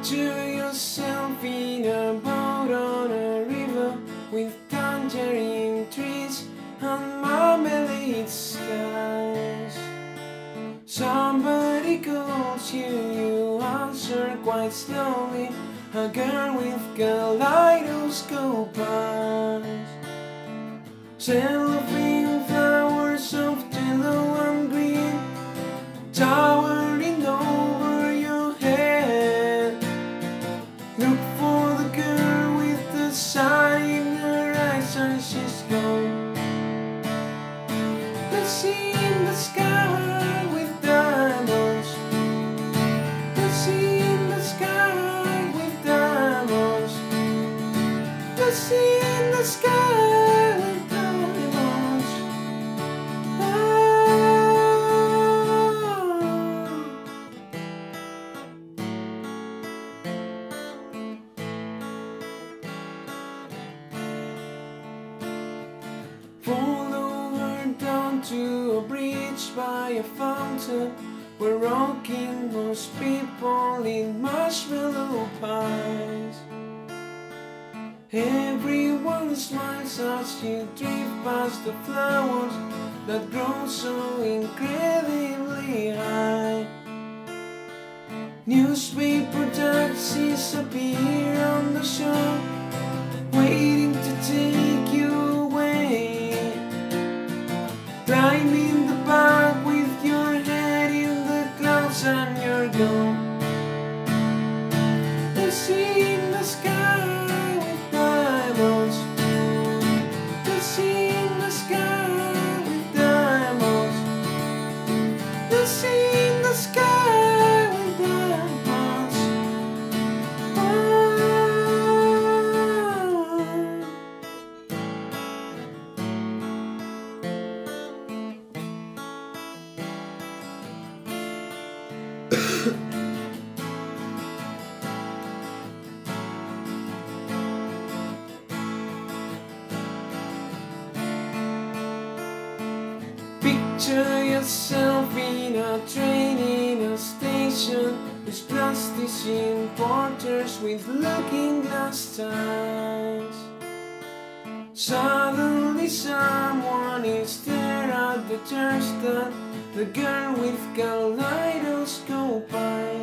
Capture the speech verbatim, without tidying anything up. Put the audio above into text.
Picture yourself in a boat on a river with tangerine trees and marmalade skies. Somebody calls you, you answer quite slowly. A girl with kaleidoscope eyes. Cellophane flowers of yellow and green towering over your head. Look for the girl with the sun in her eyes and she's gone. Let's see in the sky with diamonds. Let's see in the sky with diamonds. Let's see in the sky with diamonds. Follow her down to a bridge by a fountain where rocking most people in marshmallow pies. Everyone smiles as you drift past the flowers that grow so incredibly high. Newspaper taxis appear on the shore, waiting to take you away. Climb in the back with your head in the clouds and you're gone. Let's see in the sky with diamonds. Let's see in the sky with diamonds. Let's see in the sky with diamonds. Oh. Picture yourself in a train in a station with plasticine porters with looking glass ties. Suddenly someone is there at the turnstile, the girl with kaleidoscope eyes.